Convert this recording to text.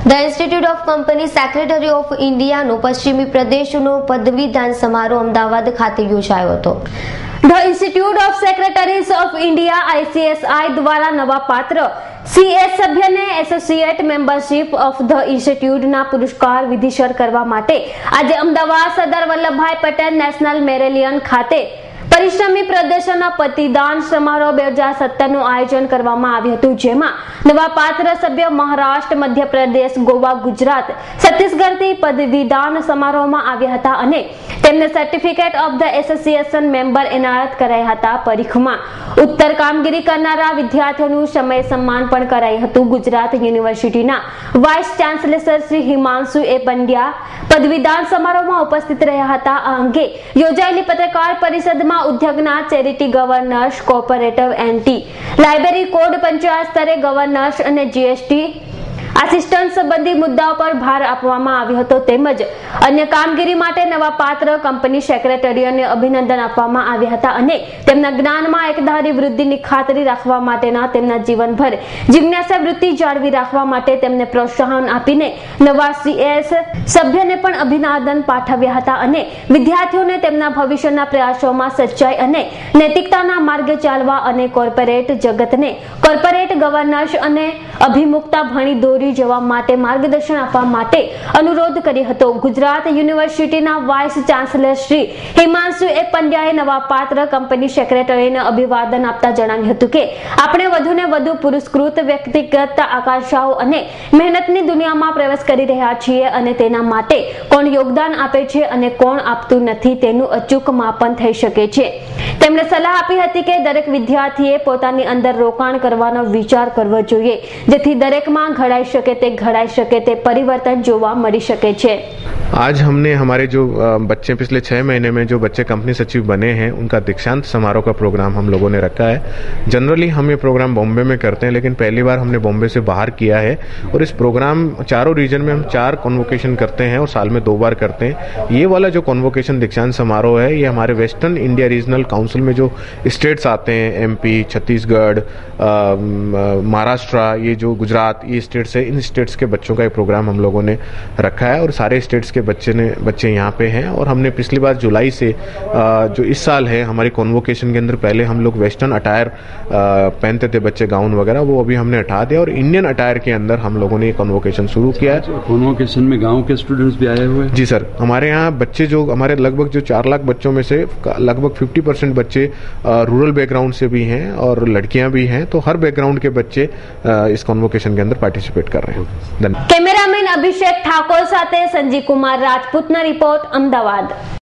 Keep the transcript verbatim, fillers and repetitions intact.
The institute of company secretary of ઇન્ડિયાનો પશ્ચિમી પ્રદેશનો પદવીદાન સમારોહ અમદાવાદ ખાતે યોજાયો હતો. The institute of secretaries of India ICSI દ્વારા નવા પાત્ર સીએસ સભ્યને એસોસિએટ મેમ્બરશિપ ઓફ ધ ઇન્સ્ટિટ્યૂટના પુરસ્કાર વિધિસર કરવા માટે આજે અમદાવાદ સરદાર વલ્લભભાઈ પટેલ નેશનલ મેરેલિયન ખાતે પરિશ્રમી પ્રદર્શનના પતિદાન સમારોહ બે હજાર સત્તર નું આયોજન કરવામાં આવ્યું હતું, જેમાં નવા પાત્ર સભ્ય મહારાષ્ટ્ર, મધ્યપ્રદેશ, ગોવા, ગુજરાત, છત્તીસગઢથી પદવીદાન સમારોહમાં આવ્યા હતા અને તેમને certificate of the association member એનાયત કરાયા હતા. પરીક્ષામાં ઉત્તર કામગીરી કરનારા વિદ્યાર્થીઓનું સમય સન્માન પણ કરાયું હતું. ગુજરાત યુનિવર્સિટીના vice chancellor Shri Himanshu A Pandya પદવીદાન સમારોહમાં ઉપસ્થિત રહ્યા હતા. આ અંગે યોજાયેલી પત્રકાર પરિષદમાં ઉદ્યોગના ચેરિટી ગવર્નર્સ, કોર્પોરેટિવ એન્ટી લાઇબ્રેરી કોડ, પંચાયત સ્તરે ગવર્નર્સ અને જીએસટી આસિસ્ટન્ટ સંબંધી મુદ્દાઓ પર ભાર આપવામાં આવ્યો હતો, તેમજ અન્ય કામગીરી માટે નવા પાત્ર કંપની સેક્રેટરીઓને અભિનંદન આપવામાં આવ્યા હતા અને તેમના જ્ઞાનમાં એકધારી વૃદ્ધિની ખાતરી રાખવા માટેના તેમના જીવનભર જિજ્ઞાસા વૃત્તિ જાળવી રાખવા માટે તેમને પ્રોત્સાહન આપીને નવા સીએસ સભ્યને પણ અભિનંદન પાઠવ્યા હતા અને વિદ્યાર્થીઓને તેમના ભવિષ્યના પ્રયાસોમાં સચ્ચાઈ અને નૈતિકતાના માર્ગે ચાલવા અને કોર્પોરેટ જગતને કોર્પોરેટ ગવર્નન્સ અને અભિમુખતા ભણી દોરી જવા માટે માર્ગદર્શન આપવા માટે અનુરોધ કર્યો હતો. ગુજરાત યુનિવર્સિટીના vice chancellor Shri Himanshu A પંડ્યાએ નવા પાત્ર કંપની સેક્રેટરીને અભિવાદન આપતા જણાવ્યું હતું કે આપણે વધુને વધુ પુરસ્કૃત વ્યક્તિગત આકાંક્ષાઓ અને મહેનતની દુનિયામાં પ્રવેશ કરી રહ્યા છીએ અને તેના માટે કોણ યોગદાન આપે છે અને કોણ આપતું નથી તેનું અચૂક માપન થઈ શકે છે. તેમણે સલાહ આપી હતી કે દરેક વિદ્યાર્થીએ પોતાની અંદર રોકાણ કરવાનો વિચાર કરવો જોઈએ, જેથી દરેકમાં ઘડાઈ શકે તે घड़ाई सके ते परिवर्तन जोवा मળી શકે છે. आज हमने हमारे जो बच्चे पिछले छः महीने में जो बच्चे कंपनी सचिव बने हैं उनका दीक्षांत समारोह का प्रोग्राम हम लोगों ने रखा है. जनरली हम ये प्रोग्राम बॉम्बे में करते हैं, लेकिन पहली बार हमने बॉम्बे से बाहर किया है और इस प्रोग्राम चारों रीजन में हम चार कॉन्वोकेशन करते हैं और साल में दो बार करते हैं. ये वाला जो कॉन्वोकेशन दीक्षांत समारोह है ये हमारे वेस्टर्न इंडिया रीजनल काउंसिल में जो स्टेट्स आते हैं, एमपी, छत्तीसगढ़, महाराष्ट्र, ये जो गुजरात, ये स्टेट्स है, इन स्टेट्स के बच्चों का ये प्रोग्राम हम लोगों ने रखा है और सारे स्टेट्स के बच्चे ने बच्चे यहाँ पे हैं. और हमने पिछली बार जुलाई से जो इस साल है हमारी कॉन्वोकेशन के अंदर पहले हम लोग वेस्टर्न अटायर पहनते थे बच्चे, गाउन वगैरह, वो अभी हमने हटा दिया और इंडियन अटायर के अंदर हम लोगों ने ये कॉन्वोकेशन शुरू किया है. कॉन्वोकेशन में गाँव के स्टूडेंट्स भी आए हुए हैं? जी सर, हमारे यहाँ बच्चे जो हमारे लगभग जो चार लाख बच्चों में से लगभग फिफ्टी परसेंट बच्चे रूरल बैकग्राउंड से भी हैं और लड़कियां भी हैं, तो हर बैकग्राउंड के बच्चे इस कॉन्वोकेशन के अंदर पार्टिसिपेट कर रहे हैं. धन्यवाद. कैमरामैन अभिषेक ठाकुर साथे संजीव कुमार राजपूतना रिपोर्ट, अमदावाद.